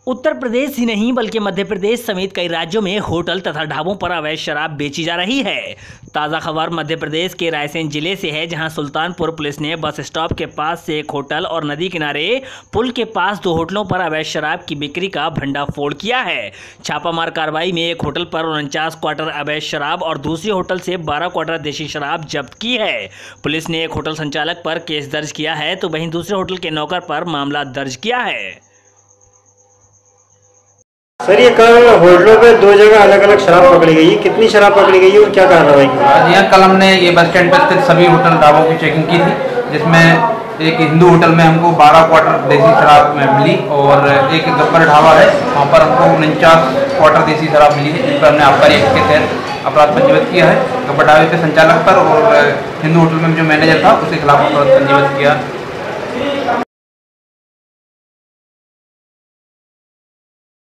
उत्तर प्रदेश ही नहीं बल्कि मध्य प्रदेश समेत कई राज्यों में होटल तथा ढाबों पर अवैध शराब बेची जा रही है। ताज़ा खबर मध्य प्रदेश के रायसेन जिले से है, जहां सुल्तानपुर पुलिस ने बस स्टॉप के पास से एक होटल और नदी किनारे पुल के पास 2 होटलों पर अवैध शराब की बिक्री का भंडाफोड़ किया है। छापामार कार्रवाई में एक होटल पर 49 क्वार्टर अवैध शराब और दूसरे होटल से 12 क्वार्टर देशी शराब जब्त की है। पुलिस ने एक होटल संचालक पर केस दर्ज किया है, तो वहीं दूसरे होटल के नौकर पर मामला दर्ज किया है। सर, ये कल होटलों पे 2 जगह अलग अलग शराब पकड़ी गई है। कितनी शराब पकड़ी गई है और क्या कार्रवाई की? जी हाँ, कल हमने ये बस स्टैंड पर स्थित सभी होटल ढाबों की चेकिंग की थी, जिसमें एक हिंदू होटल में हमको 12 क्वार्टर देसी शराब मिली और एक गब्बर ढाबा है, वहाँ पर हमको 49 क्वार्टर देसी शराब मिली है, जिस पर हमने आबकारी एक्ट के तहत अपराध पंजीबद्ध किया है। गब्बर ढाबे के संचालक पर और हिंदू होटल में जो मैनेजर था उसके खिलाफ अपराध पंजीबद्ध किया।